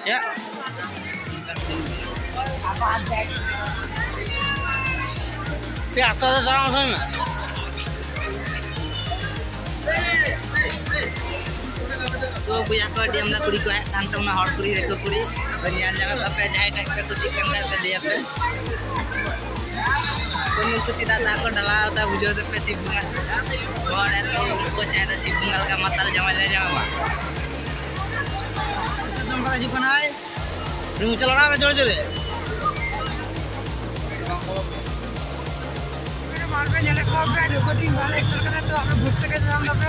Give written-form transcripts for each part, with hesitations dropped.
Ya. Ya, todo orang sana. तो बुया को DM दा कुड़ी को है तान तो ना हॉट कुड़ी रेको कुड़ी बनिया जगह पे जाए टक पे कुछ करना पे दे पे कोन सुची दा को डला होता बुझो तो पे सिबुंगा और को चाहे सिबुंगा का मतल जमा ले जावा नंबर जी बनाए रूम चलना में जोर जोरे मार पे जले को पे रिकॉर्डिंग वाले एक्टर का तो हमें बुझते के नाम दा पे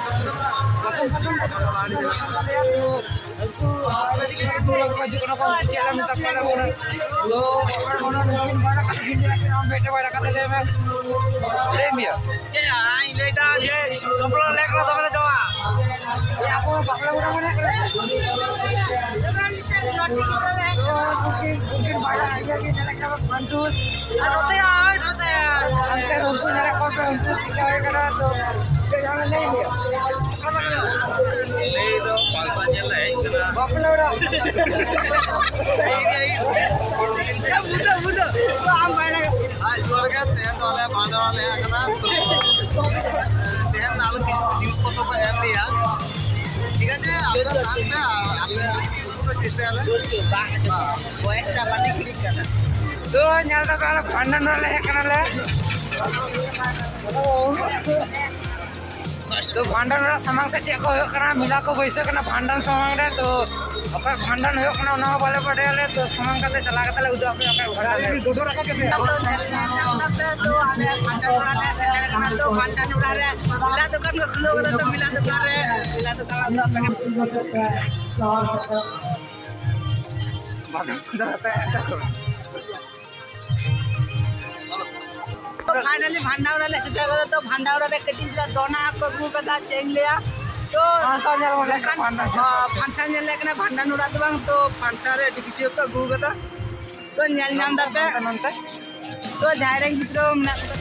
तो भांडन सामान से चेक हो मिला को वैसे भांडन सामान रे तो भांडन हो बोले पड़े तो सामान का चला के उदो अपने डोडो रखा के तो भांडन उड़ा रे मिला दुकान को खुलो तो मिला दुकान फाइनली भांडावरा ले सेटा तो भांडावरा रे कटिंग दोना को गु कदा चेंग लिया तो फांसा नेल लेकना भांडन उड़ा दबांग तो फांसा रे टिकिचियो को गु कदा तो नेल नाम दापे अनंत तो जायरेंग गिद्रो